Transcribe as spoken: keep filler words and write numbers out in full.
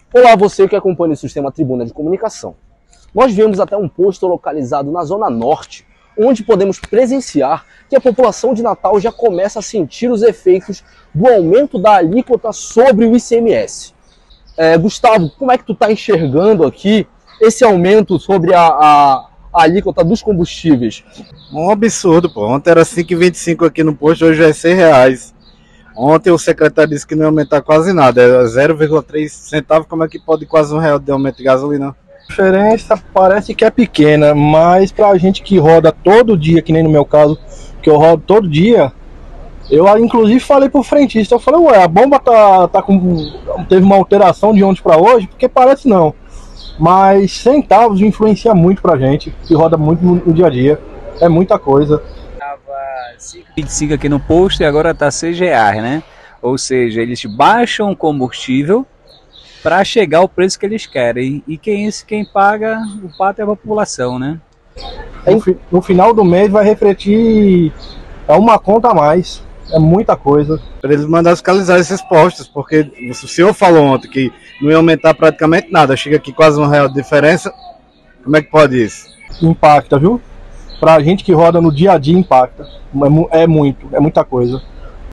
Olá, você que acompanha o Sistema Tribuna de Comunicação. Nós viemos até um posto localizado na Zona Norte, onde podemos presenciar que a população de Natal já começa a sentir os efeitos do aumento da alíquota sobre o I C M S. É, Gustavo, como é que tu está enxergando aqui esse aumento sobre a, a, a alíquota dos combustíveis? Um absurdo, pô. Ontem era cinco reais e vinte e cinco aqui no posto, hoje é seis reais. Ontem o secretário disse que não ia aumentar quase nada, é zero vírgula três centavos, como é que pode quase um real de aumento de gasolina? A diferença parece que é pequena, mas pra gente que roda todo dia, que nem no meu caso, que eu rodo todo dia, eu inclusive falei pro frentista, eu falei, ué, a bomba tá, tá com, teve uma alteração de ontem pra hoje, porque parece não, mas centavos influencia muito pra gente, que roda muito no, no dia a dia, é muita coisa. cinco reais e vinte e cinco aqui no posto e agora tá seis reais, né? Ou seja, eles baixam o combustível para chegar ao preço que eles querem. E quem, quem paga o pato é a população, né? No, no final do mês vai refletir é uma conta a mais, é muita coisa. Para eles mandar fiscalizar esses postos, porque o senhor falou ontem que não ia aumentar praticamente nada, chega aqui quase um real de diferença, como é que pode isso? Impacta, viu? Pra gente que roda no dia a dia impacta, é, é muito, é muita coisa.